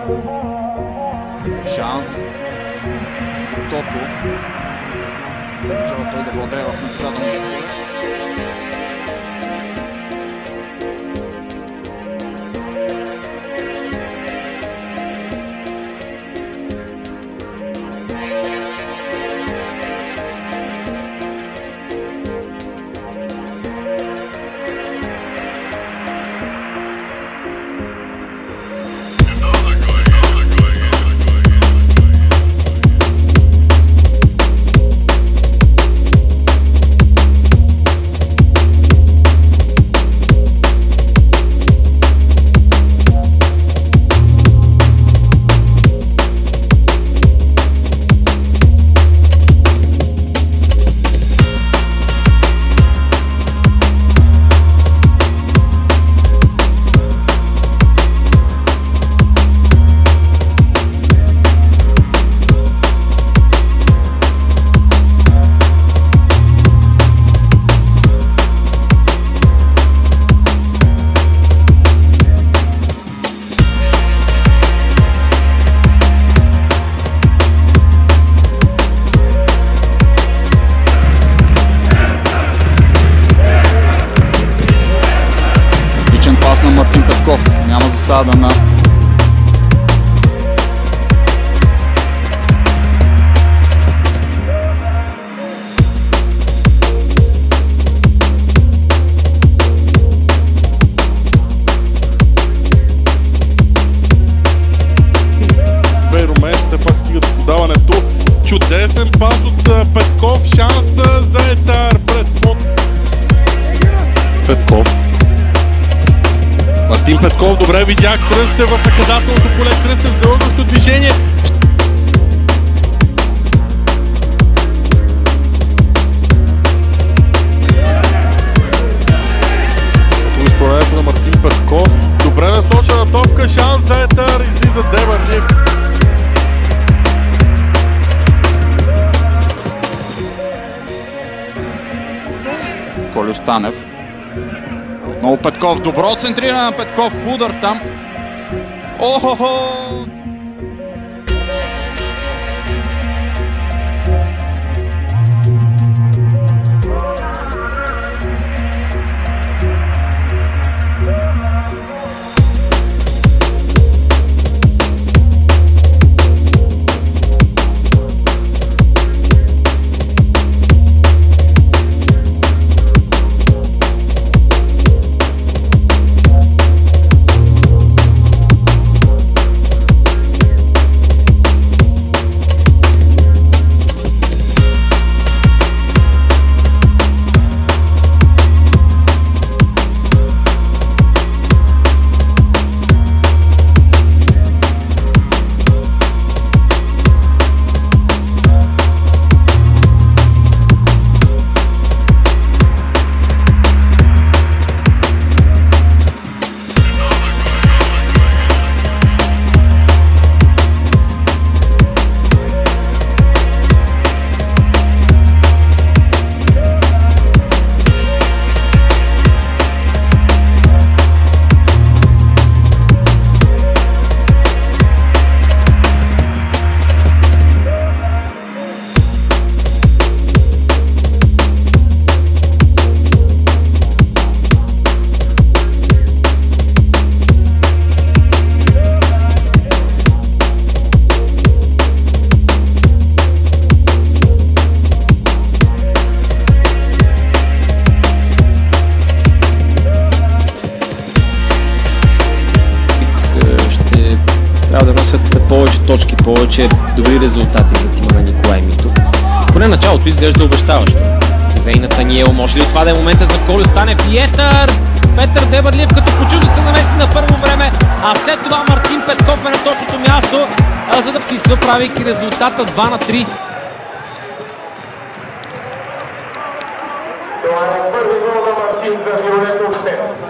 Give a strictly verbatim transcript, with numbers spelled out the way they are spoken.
Шанс за Токо. Можела той да владее в наказателното. Пас на Мартин Петков, няма засада на Румеш, все пак стига до подаването. Чудесен пас от Петков, шанс за Етар пред под Петков. Мартин Петков добре видя Кръстев в наказателното поле. Кръстев за ъгълното движение. Изпълнението на Мартин Петков. Добре насочена топка, шанс за Етър. Излиза Девърлиев. Колю Станев. Много Петков, добро центриране на Петков, удар там. Охо-хо! Трябва да носят повече точки, повече добри резултати за тима на Николай Митов. Поне началото изглежда обещаващо. Ивей Натаниел, може ли това да е момента за Колю Станев и Етър? Петър Девърлиев като почуди се намеси на първо време, а след това Мартин Петков е на точното място, за да вписва, правейки резултата два на три. Това е първи гол на Мартин за Виолетов.